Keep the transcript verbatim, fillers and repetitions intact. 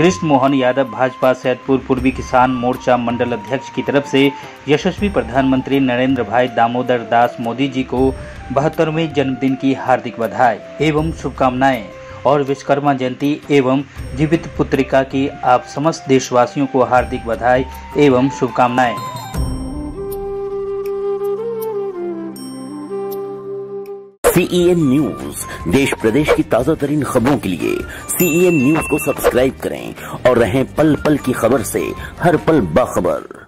कृष्ण मोहन यादव भाजपा सैदपुर पूर्वी किसान मोर्चा मंडल अध्यक्ष की तरफ से यशस्वी प्रधानमंत्री नरेंद्र भाई दामोदर दास मोदी जी को बहत्तरवें जन्मदिन की हार्दिक बधाई एवं शुभकामनाएं और विश्वकर्मा जयंती एवं जीवित पुत्रिका की आप समस्त देशवासियों को हार्दिक बधाई एवं शुभकामनाएं। सीईएन न्यूज देश प्रदेश की ताजा तरीन खबरों के लिए सीईएन न्यूज को सब्सक्राइब करें और रहें पल पल की खबर से हर पल बाखबर।